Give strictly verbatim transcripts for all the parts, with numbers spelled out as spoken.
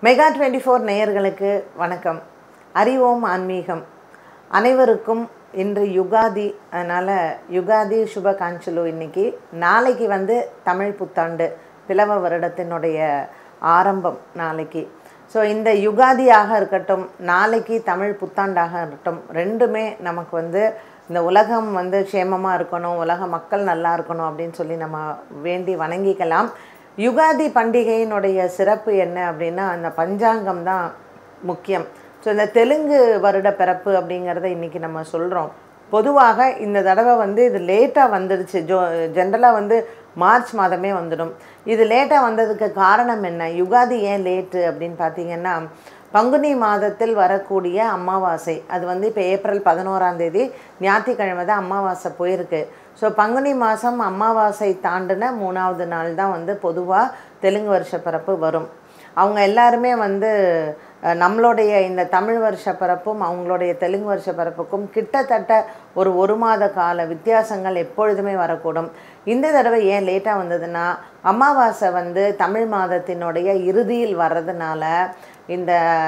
Mega twenty four நேயர்களுக்கு வணக்கம். அறிவோம் ஆன்மீகம். அனைவருக்கும் இன்று யுகாதி, அதனால் யுகாதி சுப காஞ்சலு. இன்றைக்கி நாளைக்கு வந்து தமிழ் புத்தாண்டு, பிளவ வருடத்தினுடைய ஆரம்பம் நாளைக்கு. ஸோ இந்த யுகாதியாக இருக்கட்டும், நாளைக்கு தமிழ் புத்தாண்டாக இருக்கட்டும், ரெண்டுமே நமக்கு வந்து இந்த உலகம் வந்து க்ஷேமமாக இருக்கணும், உலக மக்கள் நல்லா இருக்கணும் அப்படின்னு சொல்லி நம்ம வேண்டி வணங்கிக்கலாம். யுகாதி பண்டிகையினுடைய சிறப்பு என்ன அப்படின்னா, அந்த பஞ்சாங்கம் தான் முக்கியம். ஸோ இந்த தெலுங்கு வருட பிறப்பு அப்படிங்கிறத இன்றைக்கி நம்ம சொல்கிறோம். பொதுவாக இந்த தடவை வந்து இது லேட்டாக வந்துடுச்சு. ஜோ ஜென்ரலாக வந்து மார்ச் மாதமே வந்துடும். இது லேட்டாக வந்ததுக்கு காரணம் என்ன, யுகாதி ஏன் லேட்டு அப்படின்னு பார்த்திங்கன்னா, பங்குனி மாதத்தில் வரக்கூடிய அமாவாசை, அது வந்து இப்போ ஏப்ரல் பதினோராம் தேதி ஞாயிற்றுக்கிழமை தான் அமாவாசை போயிருக்கு. ஸோ பங்குனி மாதம் அமாவாசை தாண்டின மூணாவது நாள் தான் வந்து பொதுவாக தெலுங்கு வருஷ பிறப்பு வரும். அவங்க எல்லாருமே வந்து நம்மளுடைய இந்த தமிழ் வருஷ பிறப்பும் அவங்களுடைய தெலுங்கு வருஷ பிறப்புக்கும் கிட்டத்தட்ட ஒரு ஒரு மாத கால வித்தியாசங்கள் எப்பொழுதுமே வரக்கூடும். இந்த தடவை ஏன் லேட்டாக வந்ததுன்னா, அமாவாசை வந்து தமிழ் மாதத்தினுடைய இறுதியில் வர்றதுனால இந்த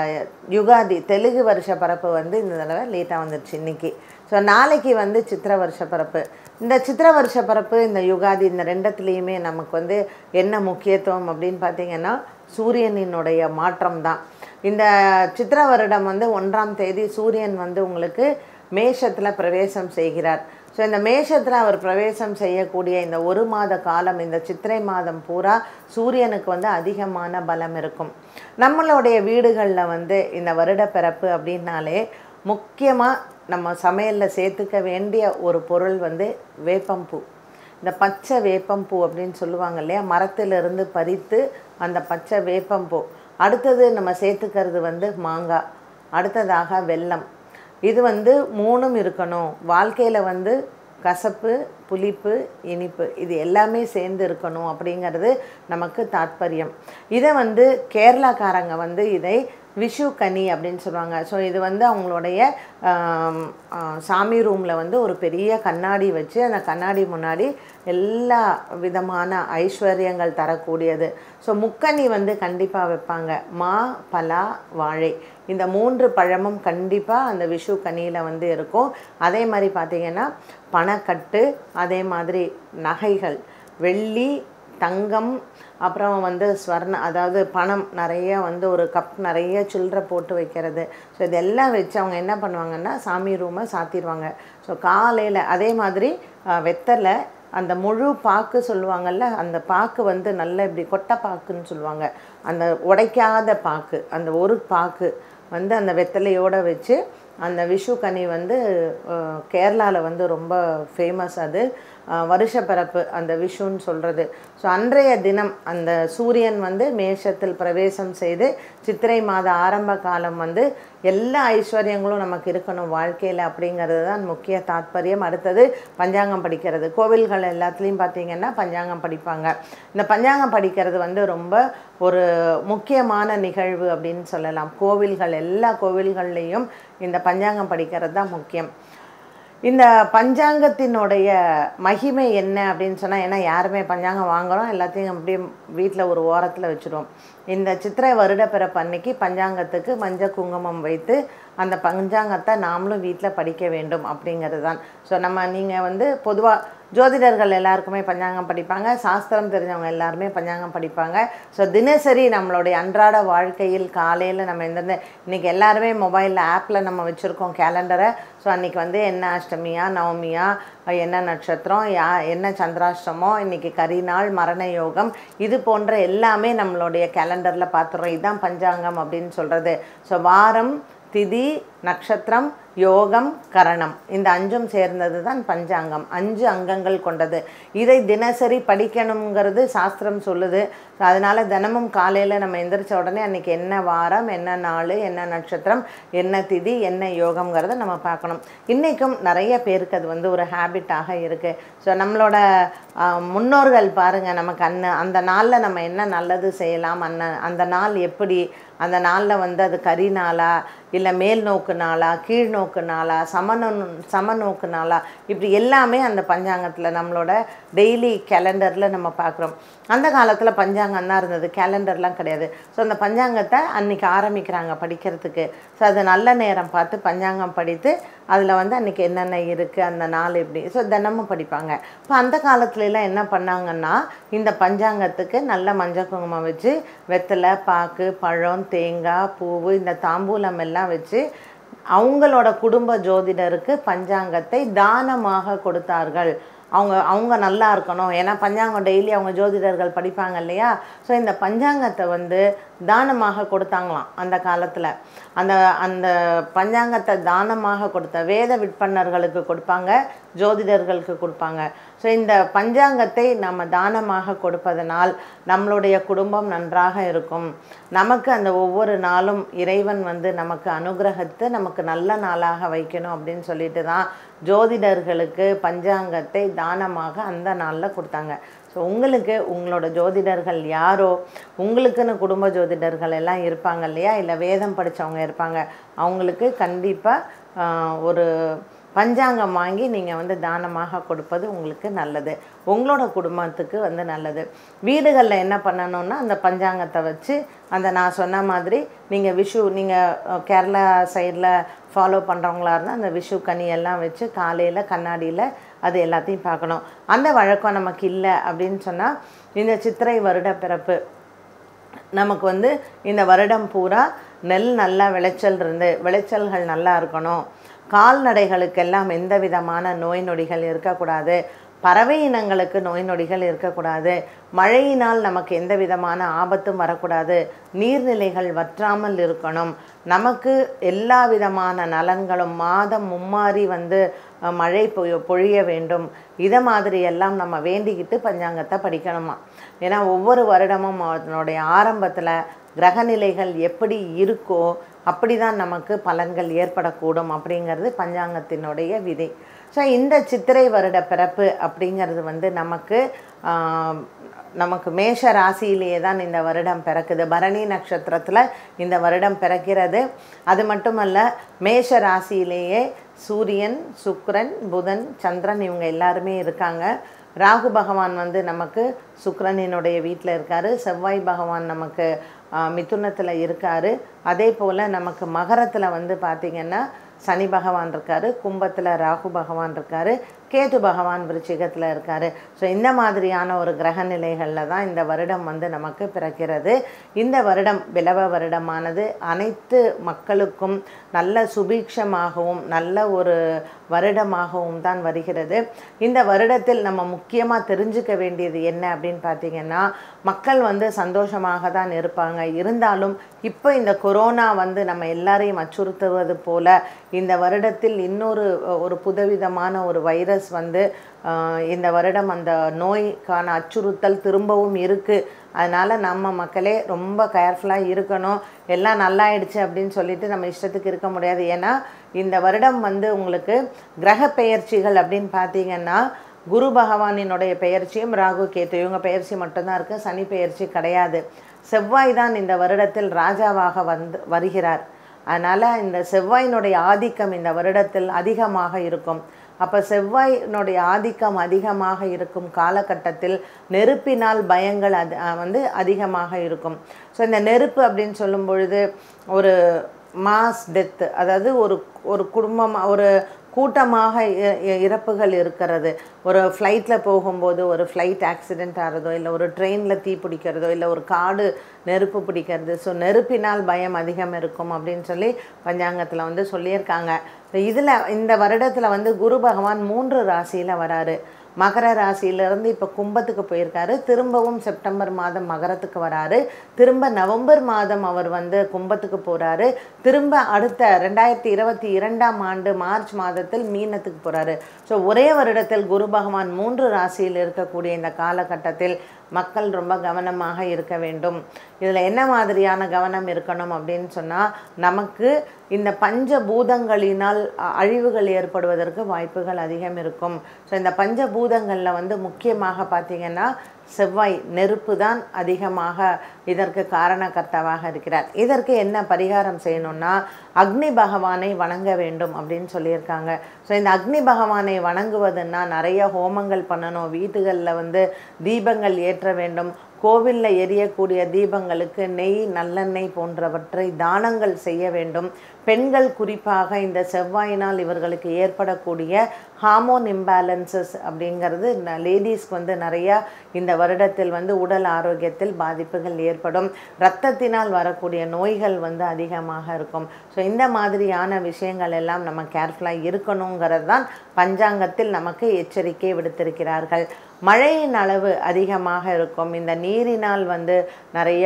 யுகாதி தெலுங்கு வருஷ பிறப்பு வந்து இந்த தடவை லேட்டாக வந்துடுச்சு இன்றைக்கி. ஸோ நாளைக்கு வந்து சித்திரை வருஷ பிறப்பு. இந்த சித்திரை வருஷ பிறப்பு, இந்த யுகாதி, இந்த ரெண்டத்துலேயுமே நமக்கு வந்து என்ன முக்கியத்துவம் அப்படின்னு பார்த்திங்கன்னா, சூரியனினுடைய மாற்றம் தான். இந்த சித்திரை வருடம் வந்து ஒன்றாம் தேதி சூரியன் வந்து உங்களுக்கு மேஷத்தில் பிரவேசம் செய்கிறார். ஸோ இந்த மேஷத்தில் அவர் பிரவேசம் செய்யக்கூடிய இந்த ஒரு மாத காலம், இந்த சித்திரை மாதம் பூரா சூரியனுக்கு வந்து அதிகமான பலம் இருக்கும். நம்மளுடைய வீடுகளில் வந்து இந்த வருட பிறப்பு அப்படின்னாலே முக்கியமாக நம்ம சமையலில் சேர்த்துக்க வேண்டிய ஒரு பொருள் வந்து வேப்பம்பூ. இந்த பச்சை வேப்பம்பூ அப்படின்னு சொல்லுவாங்க இல்லையா, மரத்திலிருந்து பறித்து அந்த பச்சை வேப்பம்பூ. அடுத்தது நம்ம சேர்த்துக்கிறது வந்து மாங்காய், அடுத்ததாக வெல்லம். இது வந்து மூணும் இருக்கணும். வாழ்க்கையில் வந்து கசப்பு, புளிப்பு, இனிப்பு, இது எல்லாமே சேர்ந்து இருக்கணும் அப்படிங்கிறது நமக்கு தாத்பரியம். இதை வந்து கேரளாக்காரங்க வந்து இதை விஷு கனி அப்படின்னு சொல்லுவாங்க. ஸோ இது வந்து அவங்களுடைய சாமி ரூமில் வந்து ஒரு பெரிய கண்ணாடி வச்சு, அந்த கண்ணாடி முன்னாடி எல்லா விதமான ஐஸ்வர்யங்கள் தரக்கூடியது. ஸோ முக்கனி வந்து கண்டிப்பாக வைப்பாங்க. மா, பலா, வாழை, இந்த மூன்று பழமும் கண்டிப்பாக அந்த விஷு கனியில் வந்து இருக்கும். அதே மாதிரி பார்த்திங்கன்னா பணக்கட்டு, அதே மாதிரி நகைகள், வெள்ளி, தங்கம், அப்புறம் வந்து ஸ்வர்ண, அதாவது பணம் நிறைய வந்து ஒரு கப் நிறைய சில்லறை போட்டு வைக்கிறது. ஸோ இதெல்லாம் வச்சு அவங்க என்ன பண்ணுவாங்கன்னா சாமி ரூமை சாத்திடுவாங்க. ஸோ காலையில் அதே மாதிரி வெத்தலை, அந்த முழு பாக்கு சொல்லுவாங்கள்ல, அந்த பாக்கு வந்து நல்ல இப்படி கொட்டை பாக்குன்னு சொல்லுவாங்க, அந்த உடைக்காத பாக்கு, அந்த ஒரு பாக்கு வந்து அந்த வெத்தலையோடு வச்சு அந்த விஷு கனி வந்து கேரளாவில் வந்து ரொம்ப ஃபேமஸ். அது வருஷ பிறப்பு அந்த விஷுன்னு சொல்கிறது. ஸோ அன்றைய தினம் அந்த சூரியன் வந்து மேஷத்தில் பிரவேசம் செய்து சித்திரை மாத ஆரம்ப காலம் வந்து எல்லா ஐஸ்வர்யங்களும் நமக்கு இருக்கணும் வாழ்க்கையில் அப்படிங்கிறது தான் முக்கிய தாத்பரியம். அடுத்தது பஞ்சாங்கம் படிக்கிறது. கோவில்கள் எல்லாத்துலேயும் பார்த்திங்கன்னா பஞ்சாங்கம் படிப்பாங்க. இந்த பஞ்சாங்கம் படிக்கிறது வந்து ரொம்ப ஒரு முக்கியமான நிகழ்வு அப்படின்னு சொல்லலாம். கோவில்கள், எல்லா கோவில்கள்லேயும் இந்த பஞ்சாங்கம் படிக்கிறது தான் முக்கியம். இந்த பஞ்சாங்கத்தினுடைய மகிமை என்ன அப்படின்னு சொன்னால், ஏன்னா யாருமே பஞ்சாங்கம் வாங்குகிறோம், எல்லாத்தையும் அப்படியே வீட்டில் ஒரு ஓரத்தில் வச்சுருவோம். இந்த சித்திரை வருட பிறப்பு அன்னைக்கு பஞ்சாங்கத்துக்கு மஞ்சள் குங்குமம் வைத்து அந்த பஞ்சாங்கத்தை நாமளும் வீட்டில் படிக்க வேண்டும் அப்படிங்கிறது தான். ஸோ நம்ம நீங்கள் வந்து பொதுவாக ஜோதிடர்கள் எல்லாருக்குமே பஞ்சாங்கம் படிப்பாங்க, சாஸ்திரம் தெரிஞ்சவங்க எல்லாருமே பஞ்சாங்கம் படிப்பாங்க. ஸோ தினசரி நம்மளுடைய அன்றாட வாழ்க்கையில் காலையில் நம்ம எந்தெந்த, இன்றைக்கி எல்லாருமே மொபைலில் ஆப்பில் நம்ம வச்சுருக்கோம் கேலண்டரை. ஸோ அன்றைக்கி வந்து என்ன அஷ்டமியா, நவமியா, என்ன நட்சத்திரம், யா என்ன சந்திராஷ்டமோ, இன்றைக்கி கரிநாள், மரண யோகம், இது போன்ற எல்லாமே நம்மளுடைய கேலண்டரில் பார்த்துறோம். இதுதான் பஞ்சாங்கம் அப்படின்னு சொல்கிறது. ஸோ வாரம், திதி, நட்சத்திரம், யோகம், கரணம், இந்த அஞ்சும் சேர்ந்தது தான் பஞ்சாங்கம். அஞ்சு அங்கங்கள் கொண்டது. இதை தினசரி படிக்கணுங்கிறது சாஸ்திரம் சொல்லுது. ஸோ அதனால் தினமும் காலையில் நம்ம எந்திரிச்ச உடனே அன்றைக்கி என்ன வாரம், என்ன நாள், என்ன நட்சத்திரம், என்ன திதி, என்ன யோகம்ங்கிறத நம்ம பார்க்கணும். இன்றைக்கும் நிறைய பேருக்கு அது வந்து ஒரு ஹேபிட்டாக இருக்குது. ஸோ நம்மளோட முன்னோர்கள் பாருங்கள், நமக்கு அன்ன அந்த நாளில் நம்ம என்ன நல்லது செய்யலாம், அன்ன அந்த நாள் எப்படி, அந்த நாளில் வந்து அது கரி நாளா இல்லை மேல் நோக்கு மேல்நோக்கு நாளா கீழ்நோக்கு நாளா சமநோ சமநோக்கு நாளா இப்படி எல்லாமே அந்த பஞ்சாங்கத்தில் நம்மளோட டெய்லி கேலண்டரில் நம்ம பார்க்குறோம். அந்த காலத்தில் பஞ்சாங்கம் தான் இருந்தது, கேலண்டர்லாம் கிடையாது. ஸோ அந்த பஞ்சாங்கத்தை அன்றைக்கி ஆரம்பிக்கிறாங்க படிக்கிறதுக்கு. ஸோ அது நல்ல நேரம் பார்த்து பஞ்சாங்கம் படித்து அதில் வந்து அன்றைக்கி என்னென்ன இருக்குது, அந்த நாள் எப்படி, ஸோ தினமும் படிப்பாங்க. இப்போ அந்த காலத்துலலாம் என்ன பண்ணாங்கன்னா, இந்த பஞ்சாங்கத்துக்கு நல்ல மஞ்சள் குங்குமம் வச்சு வெத்தலை, பாக்கு, பழம், தேங்காய், பூவு, இந்த தாம்பூலம் எல்லாம் வச்சு அவங்களோட குடும்ப ஜோதிடருக்கு பஞ்சாங்கத்தை தானமாக கொடுத்தார்கள். அவங்க அவங்க நல்லா இருக்கணும், ஏன்னா பஞ்சாங்கம் டெய்லி அவங்க ஜோதிடர்கள் படிப்பாங்க இல்லையா. ஸோ இந்த பஞ்சாங்கத்தை வந்து தானமாக கொடுத்தாங்களாம் அந்த காலத்தில். அந்த அந்த பஞ்சாங்கத்தை தானமாக கொடுத்த வேத விற்பனர்களுக்கு கொடுப்பாங்க, ஜோதிடர்களுக்கு கொடுப்பாங்க. ஸோ இந்த பஞ்சாங்கத்தை நம்ம தானமாக கொடுப்பதனால் நம்மளுடைய குடும்பம் நன்றாக இருக்கும். நமக்கு அந்த ஒவ்வொரு நாளும் இறைவன் வந்து நமக்கு அனுகிரகத்தை நமக்கு நல்ல நாளாக வைக்கணும் அப்படின்னு சொல்லிட்டு தான் ஜோதிடர்களுக்கு பஞ்சாங்கத்தை தானமாக அந்த நாளில் கொடுத்தாங்க. ஸோ உங்களுக்கு உங்களோட ஜோதிடர்கள் யாரோ, உங்களுக்குன்னு குடும்ப ஜோதிடர்கள் எல்லாம் இருப்பாங்க இல்லையா, இல்லை வேதம் படித்தவங்க இருப்பாங்க, அவங்களுக்கு கண்டிப்பாக ஒரு பஞ்சாங்கம் வாங்கி நீங்கள் வந்து தானமாக கொடுப்பது உங்களுக்கு நல்லது, உங்களோட குடும்பத்துக்கு வந்து நல்லது. வீடுகளில் என்ன பண்ணணுன்னா அந்த பஞ்சாங்கத்தை வச்சு அந்த நான் சொன்ன மாதிரி நீங்கள் விஷு நீங்கள் கேரளா சைடில் ஃபாலோ பண்ணுறவங்களா இருந்தால் அந்த விஷு கனியெல்லாம் வச்சு காலையில் கண்ணாடியில் அது எல்லாத்தையும் பார்க்கணும். அந்த வழக்கம் நமக்கு இல்லை அப்படின்னு சொன்னால் இந்த சித்திரை வருட பிறப்பு நமக்கு வந்து இந்த வருடம் பூரா நெல் நல்லா விளைச்சல் இருந்து விளைச்சல்கள் நல்லா இருக்கணும், கால்நடைகளுக்கெல்லாம் எந்த விதமான நோய் நொடிகள் இருக்கக்கூடாது, பறவை இனங்களுக்கு நோய் நொடிகள் இருக்கக்கூடாது, மழையினால் நமக்கு எந்த விதமான ஆபத்தும் வரக்கூடாது, நீர்நிலைகள் வற்றாமல் இருக்கணும், நமக்கு எல்லா விதமான நலன்களும் மாதம் மும்மாறி வந்து மழை பொய் பொழிய வேண்டும். இதை மாதிரி எல்லாம் நம்ம வேண்டிக்கிட்டு பஞ்சாங்கத்தை படிக்கணுமா. ஏன்னா ஒவ்வொரு வருடமும் அதனுடைய ஆரம்பத்தில் கிரகநிலைகள் எப்படி இருக்கோ அப்படி தான் நமக்கு பலன்கள் ஏற்படக்கூடும் அப்படிங்கிறது பஞ்சாங்கத்தினுடைய விதி. ஸோ இந்த சித்திரை வருட பிறப்பு அப்படிங்கிறது வந்து நமக்கு நமக்கு மேஷ ராசியிலேயே தான் இந்த வருடம் பிறக்குது. பரணி நட்சத்திரத்தில் இந்த வருடம் பிறக்கிறது. அது மட்டுமல்ல, மேஷ ராசியிலேயே சூரியன், சுக்கிரன், புதன், சந்திரன் இவங்க எல்லாருமே இருக்காங்க. ராகு பகவான் வந்து நமக்கு சுக்கிரனினுடைய வீட்டில் இருக்கார். செவ்வாய் பகவான் நமக்கு மிதுனத்தில் இருக்கார். அதே போல் நமக்கு மகரத்தில் வந்து பார்த்திங்கன்னா சனி பகவான் இருக்கார், கும்பத்தில் ராகு பகவான் இருக்கார், கேது பகவான் விருச்சிகத்தில் இருக்கார். ஸோ இந்த மாதிரியான ஒரு கிரக நிலைகளில் தான் இந்த வருடம் வந்து நமக்கு பிறக்கிறது. இந்த வருடம் பிலவ வருடமானது அனைத்து மக்களுக்கும் நல்ல சுபீட்சமாகவும் நல்ல ஒரு வருடமாகவும் தான் வருகிறது. இந்த வருடத்தில் நம்ம முக்கியமாக தெரிஞ்சுக்க வேண்டியது என்ன அப்படின்னு பார்த்திங்கன்னா, மக்கள் வந்து சந்தோஷமாக தான் இருப்பாங்க. இருந்தாலும் இப்போ இந்த கொரோனா வந்து நம்ம எல்லாரையும் அச்சுறுத்துவது போல இந்த வருடத்தில் இன்னொரு ஒரு புதுவிதமான ஒரு வைரஸ் வந்து இந்த வருடம் அந்த நோய்க்கான அச்சுறுத்தல் திரும்பவும் இருக்குது. அதனால் நம்ம மக்களே ரொம்ப கேர்ஃபுல்லாக இருக்கணும். எல்லாம் நல்லாயிடுச்சு அப்படின்னு சொல்லிட்டு நம்ம இஷ்டத்துக்கு இருக்க முடியாது. ஏன்னா இந்த வருடம் வந்து உங்களுக்கு கிரக பெயர்ச்சிகள் அப்படின்னு பார்த்தீங்கன்னா குரு பகவானினுடைய பெயர்ச்சியும் ராகு கேத்து இவங்க பெயர்ச்சி மட்டும்தான் இருக்குது, சனி பெயர்ச்சி கிடையாது. செவ்வாய் தான் இந்த வருடத்தில் ராஜாவாக வந்து வருகிறார். அதனால் இந்த செவ்வாயினுடைய ஆதிக்கம் இந்த வருடத்தில் அதிகமாக இருக்கும். அப்போ செவ்வாயினுடைய ஆதிக்கம் அதிகமாக இருக்கும் காலகட்டத்தில் நெருப்பினால் பயங்கள் அது வந்து அதிகமாக இருக்கும். ஸோ இந்த நெருப்பு அப்படின்னு சொல்லும் பொழுது ஒரு மாஸ் டெத்து, அதாவது ஒரு ஒரு குடும்பமாக ஒரு கூட்டமாக இறப்புகள் இருக்கிறது. ஒரு ஃப்ளைட்டில் போகும்போது ஒரு ஃப்ளைட் ஆக்சிடெண்ட் ஆகிறதோ, இல்லை ஒரு ட்ரெயினில் தீ பிடிக்கிறதோ, இல்லை ஒரு காடு நெருப்பு பிடிக்கிறது. ஸோ நெருப்பினால் பயம் அதிகம் இருக்கும் அப்படின்னு சொல்லி பஞ்சாங்கத்தில் வந்து சொல்லியிருக்காங்க. இதில் இந்த வருடத்தில் வந்து குரு பகவான் மூன்று ராசியில் வராரு. மகர ராசியிலிருந்து இப்போ கும்பத்துக்கு போயிருக்காரு. திரும்பவும் செப்டம்பர் மாதம் மகரத்துக்கு வராரு. திரும்ப நவம்பர் மாதம் அவர் வந்து கும்பத்துக்கு போகிறாரு. திரும்ப அடுத்த ரெண்டாயிரத்தி இருபத்தி இரண்டாம் ஆண்டு மார்ச் மாதத்தில் மீனத்துக்கு போகிறாரு. ஸோ ஒரே வருடத்தில் குரு பகவான் மூன்று ராசியில் இருக்கக்கூடிய இந்த காலகட்டத்தில் மக்கள் ரொம்ப கவனமாக இருக்க வேண்டும். இதில் என்ன மாதிரியான கவனம் இருக்கணும் அப்படின்னு சொன்னால், நமக்கு இந்த பஞ்சபூதங்களினால் அழிவுகள் ஏற்படுவதற்கு வாய்ப்புகள் அதிகம் இருக்கும். ஸோ இந்த பஞ்சபூதங்களில் வந்து முக்கியமாக பார்த்திங்கன்னா செவ்வாய் நெருப்பு தான் அதிகமாக இதற்கு காரணகர்த்தாவாக இருக்கிறார். இதற்கு என்ன பரிகாரம் செய்யணும்னா அக்னி பகவானை வணங்க வேண்டும் அப்படின்னு சொல்லியிருக்காங்க. ஸோ இந்த அக்னி பகவானை வணங்குவதுன்னா நிறைய ஹோமங்கள் பண்ணணும், வீட்டுகளில் வந்து தீபங்கள் ஏற்ற வேண்டும், கோவிலில் எரியக்கூடிய தீபங்களுக்கு நெய் நல்லெண்ணெய் போன்றவற்றை தானங்கள் செய்ய வேண்டும். பெண்கள் குறிப்பாக இந்த செவ்வாயினால் இவர்களுக்கு ஏற்படக்கூடிய ஹார்மோன் இம்பேலன்சஸ் அப்படிங்கிறது லேடிஸ்க்கு வந்து நிறையா இந்த வருடத்தில் வந்து உடல் ஆரோக்கியத்தில் பாதிப்புகள் ஏற்படும். இரத்தத்தினால் வரக்கூடிய நோய்கள் வந்து அதிகமாக இருக்கும். ஸோ இந்த மாதிரியான விஷயங்கள் எல்லாம் நம்ம கேர்ஃபுல்லாக இருக்கணுங்கிறது தான் பஞ்சாங்கத்தில் நமக்கு எச்சரிக்கை விடுத்திருக்கிறார்கள். மழையின் அளவு அதிகமாக இருக்கும். இந்த நீரினால் வந்து நிறைய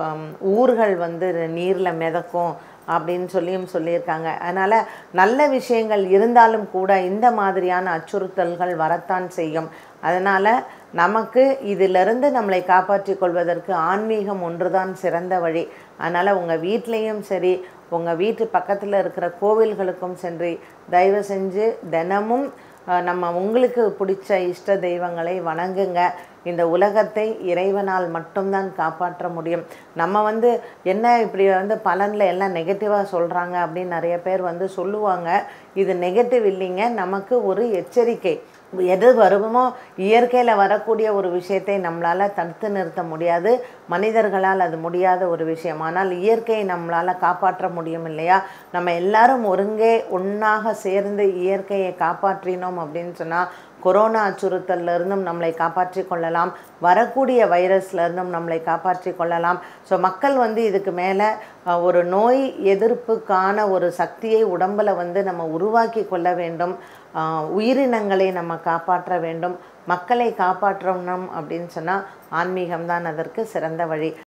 ஊர்கள் வந்து நீரில் மிதக்கும் அப்படின்னு சொல்லியும் சொல்லியிருக்காங்க. அதனால் நல்ல விஷயங்கள் இருந்தாலும் கூட இந்த மாதிரியான அச்சுறுத்தல்கள் வரத்தான் செய்யும். அதனால் நமக்கு இதிலிருந்து நம்மளை காப்பாற்றி கொள்வதற்கு ஆன்மீகம் ஒன்று தான் சிறந்த வழி. அதனால் உங்கள் வீட்லேயும் சரி, உங்கள் வீட்டு பக்கத்தில் இருக்கிற கோவில்களுக்கும் சென்று தயவு செஞ்சு தினமும் நம்ம உங்களுக்கு பிடிச்ச இஷ்ட தெய்வங்களை வணங்குங்க. இந்த உலகத்தை இறைவனால் மட்டும்தான் காப்பாற்ற முடியும். நம்ம வந்து என்ன இப்படி வந்து பலனில் எல்லாம் நெகட்டிவாக சொல்கிறாங்க அப்படின்னு நிறைய பேர் வந்து சொல்லுவாங்க. இது நெகட்டிவ் இல்லைங்க, நமக்கு ஒரு எச்சரிக்கை. எது வருமோ இயற்கையில் வரக்கூடிய ஒரு விஷயத்தை நம்மளால் தடுத்து நிறுத்த முடியாது, மனிதர்களால் அது முடியாத ஒரு விஷயம். ஆனால் இயற்கையை நம்மளால் காப்பாற்ற முடியும் இல்லையா? நம்ம எல்லாரும் ஒருங்கே ஒன்றாக சேர்ந்து இயற்கையை காப்பாற்றினோம் அப்படின்னு சொன்னால் கொரோனா அச்சுறுத்தல்ல இருந்தும் நம்மளை காப்பாற்றி கொள்ளலாம், வரக்கூடிய வைரஸ்ல இருந்தும் நம்மளை காப்பாற்றி கொள்ளலாம். ஸோ மக்கள் வந்து இதுக்கு மேலே ஒரு நோய் எதிர்ப்புக்கான ஒரு சக்தியை உடம்பில் வந்து நம்ம உருவாக்கி கொள்ள வேண்டும். உயிரினங்களை நம்ம காப்பாற்ற வேண்டும். மக்களை காப்பாற்றணும் அப்படின்னு சொன்னால் ஆன்மீகம்தான் அதற்கு சிறந்த வழி.